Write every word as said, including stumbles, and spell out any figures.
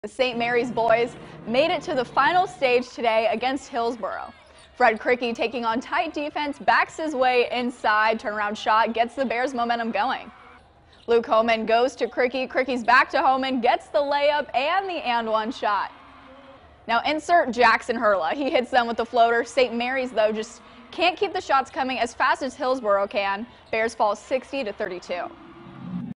The Saint Mary's boys made it to the final stage today against Hillsboro. Fred Cricky, taking on tight defense, backs his way inside, turnaround shot, gets the Bears momentum going. Luke Homan goes to Cricky, Cricky's back to Homan, gets the layup and the and one shot. Now insert Jackson Hurla, he hits them with the floater. Saint Mary's though just can't keep the shots coming as fast as Hillsboro can. Bears fall sixty to thirty-two.